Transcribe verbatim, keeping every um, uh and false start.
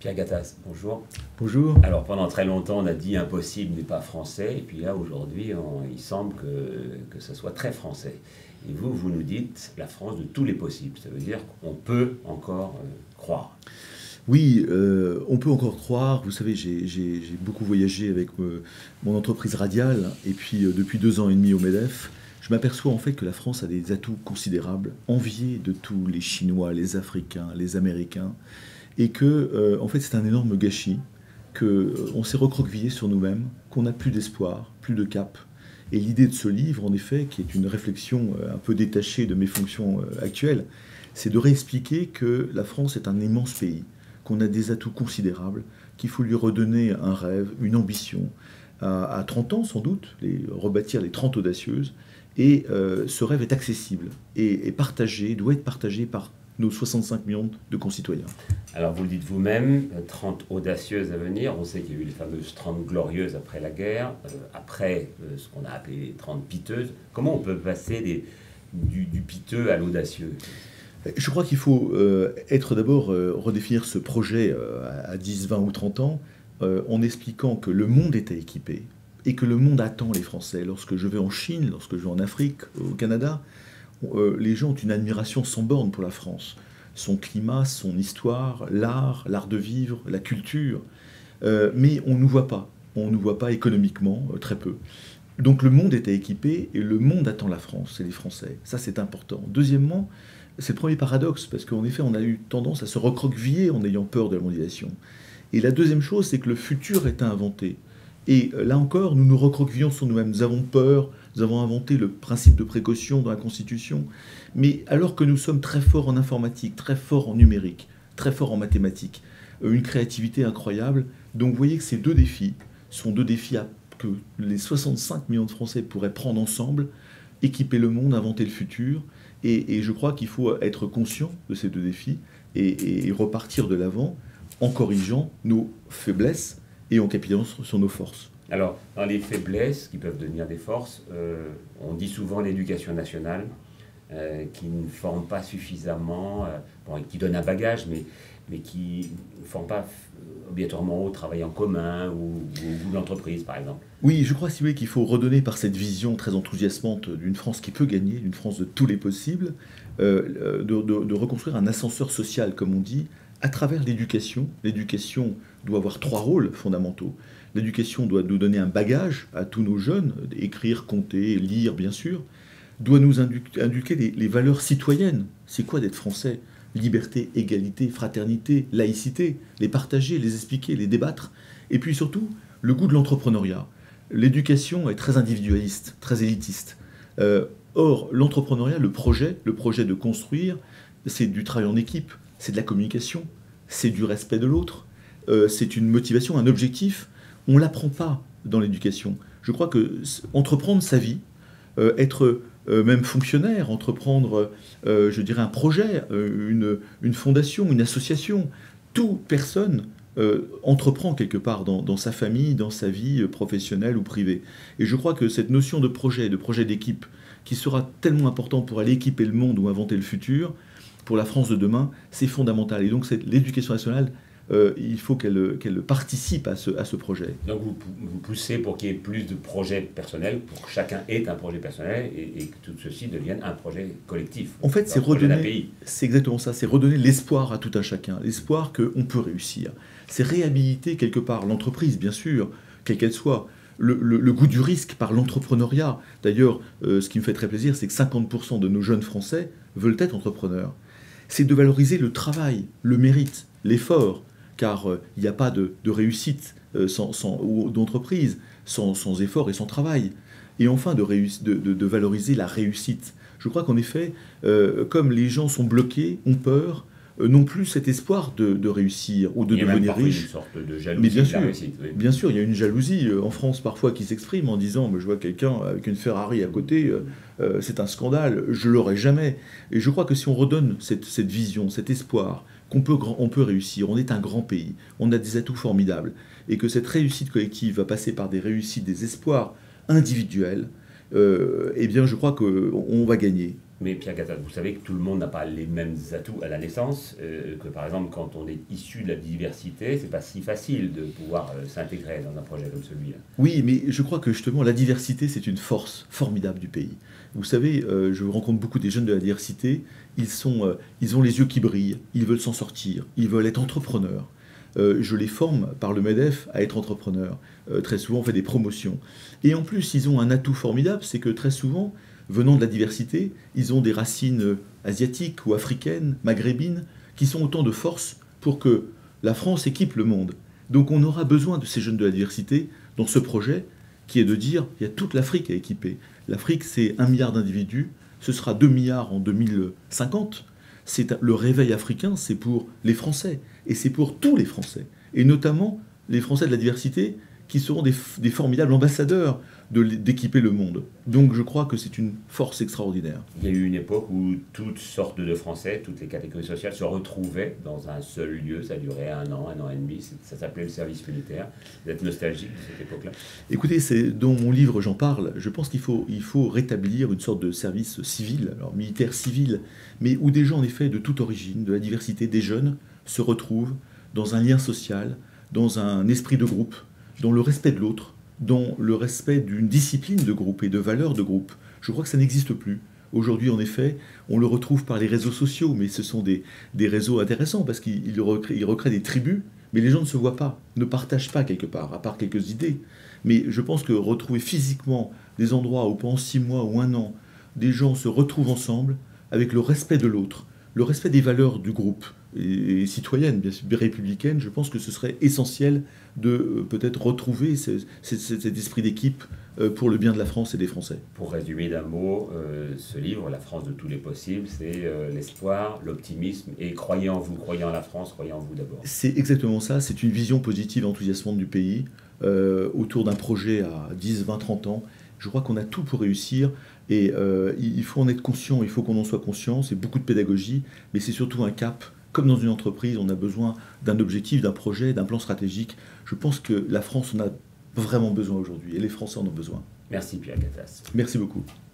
Pierre Gattaz, bonjour. Bonjour. Alors pendant très longtemps on a dit impossible n'est pas français, et puis là aujourd'hui on- il semble que, que ce soit très français. Et vous, vous nous dites la France de tous les possibles, ça veut dire qu'on peut encore euh, croire. Oui, euh, on peut encore croire. Vous savez, j'ai j'ai- j'ai beaucoup voyagé avec euh, mon entreprise radiale, et puis euh, depuis deux ans et demi au MEDEF, je m'aperçois en fait que la France a des atouts considérables, enviés de tous les Chinois, les Africains, les Américains, et que euh, en fait c'est un énorme gâchis, que euh, on s'est recroquevillé sur nous-mêmes, qu'on n'a plus d'espoir, plus de cap. Et l'idée de ce livre, en effet, qui est une réflexion euh, un peu détachée de mes fonctions euh, actuelles, c'est de réexpliquer que la France est un immense pays, qu'on a des atouts considérables, qu'il faut lui redonner un rêve, une ambition, à, à trente ans sans doute, les, rebâtir les trente audacieuses, et euh, ce rêve est accessible et, et partagé, doit être partagé par nos soixante-cinq millions de concitoyens. Alors vous le dites vous-même, euh, trente audacieuses à venir, on sait qu'il y a eu les fameuses trente glorieuses après la guerre, euh, après euh, ce qu'on a appelé les trente piteuses. Comment on peut passer des, du, du piteux à l'audacieux? Je crois qu'il faut euh, être d'abord euh, redéfinir ce projet euh, à dix, vingt ou trente ans euh, en expliquant que le monde était équipé et que le monde attend les Français. Lorsque je vais en Chine, lorsque je vais en Afrique, au Canada, euh, les gens ont une admiration sans borne pour la France. Son climat, son histoire, l'art, l'art de vivre, la culture. Euh, mais on ne nous voit pas. On ne nous voit pas économiquement, euh, très peu. Donc le monde était équipé et le monde attend la France et les Français. Ça, c'est important. Deuxièmement, c'est le premier paradoxe, parce qu'en effet, on a eu tendance à se recroqueviller en ayant peur de la mondialisation. Et la deuxième chose, c'est que le futur est à inventer. Et euh, là encore, nous nous recroquevillons sur nous-mêmes. Nous avons peur, nous avons inventé le principe de précaution dans la Constitution. Mais alors que nous sommes très forts en informatique, très forts en numérique, très forts en mathématiques, euh, une créativité incroyable. Donc vous voyez que ces deux défis sont deux défis à- que les soixante-cinq millions de Français pourraient prendre ensemble, équiper le monde, inventer le futur. Et, et je crois qu'il faut être conscient de ces deux défis et, et- et repartir de l'avant en corrigeant nos faiblesses et en capitalisant sur, sur nos forces. Alors, dans les faiblesses qui peuvent devenir des forces, euh, on dit souvent l'éducation nationale, euh, qui ne forme pas suffisamment, euh, bon, qui donne un bagage, mais, mais qui ne forme pas euh, obligatoirement au travail en commun ou, ou, ou l'entreprise, par exemple. Oui, je crois, si vous voulez, qu'il faut redonner par cette vision très enthousiasmante d'une France qui peut gagner, d'une France de tous les possibles, euh, de, de- de reconstruire un ascenseur social, comme on dit, à travers l'éducation. L'éducation doit avoir trois rôles fondamentaux. L'éducation doit nous donner un bagage à tous nos jeunes, écrire, compter, lire, bien sûr, doit nous indu- inculquer les, les valeurs citoyennes. C'est quoi d'être français? Liberté, égalité, fraternité, laïcité, les partager, les expliquer, les débattre. Et puis surtout, le goût de l'entrepreneuriat. L'éducation est très individualiste, très élitiste. Euh, or, l'entrepreneuriat, le projet, le projet de construire, c'est du travail en équipe, c'est de la communication, c'est du respect de l'autre, euh, c'est une motivation, un objectif. On ne l'apprend pas dans l'éducation. Je crois que s- entreprendre sa vie, euh, être euh, même fonctionnaire, entreprendre, euh, je dirais, un projet, euh, une, une fondation, une association, toute personne euh, entreprend quelque part dans, dans sa famille, dans sa vie euh, professionnelle ou privée. Et je crois que cette notion de projet, de projet d'équipe, qui sera tellement important pour aller équiper le monde ou inventer le futur, pour la France de demain, c'est fondamental. Et donc c'est- l'éducation nationale, euh, il faut qu'elle qu'elle participe à ce, à ce projet. Donc vous, pou- vous poussez pour qu'il y ait plus de projets personnels, pour que chacun ait un projet personnel et, et que tout ceci devienne un projet collectif. En fait, c'est un projet d'un redonner, pays. c'est exactement ça, c'est redonner l'espoir à tout un chacun, l'espoir qu'on peut réussir. C'est réhabiliter quelque part l'entreprise, bien sûr, quelle qu'elle soit, le, le- le goût du risque par l'entrepreneuriat. D'ailleurs, euh, ce qui me fait très plaisir, c'est que cinquante pour cent de nos jeunes Français veulent être entrepreneurs. C'est de valoriser le travail, le mérite, l'effort, car euh, il n'y a pas de, de réussite euh, sans, sans- ou d'entreprise sans, sans effort et sans travail. Et enfin, de, réuss- de- de- de valoriser la réussite. Je crois qu'en effet, euh, comme les gens sont bloqués, ont peur, euh, n'ont plus cet espoir de, de réussir ou de Il y a même devenir parfois une riche. sorte de Mais jalousie bien de la sûr, réussite. Oui. bien sûr, il y a une jalousie euh, en France parfois qui s'exprime en disant mais je vois quelqu'un avec une Ferrari à côté, euh, euh, c'est un scandale, je l'aurai jamais. Et je crois que si on redonne cette, cette vision, cet espoir qu'on peut, grand- on peut réussir, on est un grand pays, on a des atouts formidables, et que cette réussite collective va passer par des réussites, des espoirs individuels, euh, eh bien je crois qu'on va gagner. Mais Pierre Gattaz, vous savez que tout le monde n'a pas les mêmes atouts à la naissance, euh, que par exemple quand on est issu de la diversité, c'est pas si facile de pouvoir euh, s'intégrer dans un projet comme celui-là. Oui, mais je crois que justement la diversité, c'est une force formidable du pays. Vous savez, euh, je rencontre beaucoup des jeunes de la diversité, ils, sont, euh, ils ont les yeux qui brillent, ils veulent s'en sortir, ils veulent être entrepreneurs. Euh, je les forme par le MEDEF à être entrepreneurs. Euh, très souvent, on fait des promotions. Et en plus, ils ont un atout formidable, c'est que très souvent, venant de la diversité, ils ont des racines asiatiques ou africaines, maghrébines, qui sont autant de force pour que la France équipe le monde. Donc on aura besoin de ces jeunes de la diversité dans ce projet qui est de dire il y a toute l'Afrique à équiper. L'Afrique, c'est un milliard d'individus, ce sera deux milliards en deux mille cinquante. C'est le réveil africain, c'est pour les Français, et c'est pour tous les Français, et notamment les Français de la diversité, qui seront des, des formidables ambassadeurs d'équiper le monde. Donc je crois que c'est une force extraordinaire. Il y a eu une époque où toutes sortes de Français, toutes les catégories sociales se retrouvaient dans un seul lieu. Ça durait un an, un an et demi. Ça s'appelait le service militaire. Vous êtes nostalgique de cette époque-là? Écoutez, c'est, dans mon livre, j'en parle. Je pense qu'il faut, il faut rétablir une sorte de service civil, alors militaire civil, mais où des gens, en effet, de toute origine, de la diversité, des jeunes, se retrouvent dans un lien social, dans un esprit de groupe, dans le respect de l'autre, dans le respect d'une discipline de groupe et de valeurs de groupe. Je crois que ça n'existe plus. Aujourd'hui, en effet, on le retrouve par les réseaux sociaux, mais ce sont des, des réseaux intéressants parce qu'ils recréent, recréent des tribus, mais les gens ne se voient pas, ne partagent pas quelque part, à part quelques idées. Mais je pense que retrouver physiquement des endroits où pendant six mois ou un an, des gens se retrouvent ensemble avec le respect de l'autre, le respect des valeurs du groupe, et, et citoyennes, bien sûr, républicaines, je pense que ce serait essentiel de euh, peut-être retrouver ce, ce, cet esprit d'équipe euh, pour le bien de la France et des Français. Pour résumer d'un mot, euh, ce livre, La France de tous les possibles, c'est euh, l'espoir, l'optimisme et croyez en vous, croyez en la France, croyez en vous d'abord. C'est exactement ça, c'est une vision positive, enthousiasmante du pays, euh, autour d'un projet à dix, vingt, trente ans. Je crois qu'on a tout pour réussir et euh, il faut en être conscient, il faut qu'on en soit conscient, c'est beaucoup de pédagogie, mais c'est surtout un cap. Comme dans une entreprise, on a besoin d'un objectif, d'un projet, d'un plan stratégique. Je pense que la France en a vraiment besoin aujourd'hui et les Français en ont besoin. Merci Pierre Gattaz. Merci beaucoup.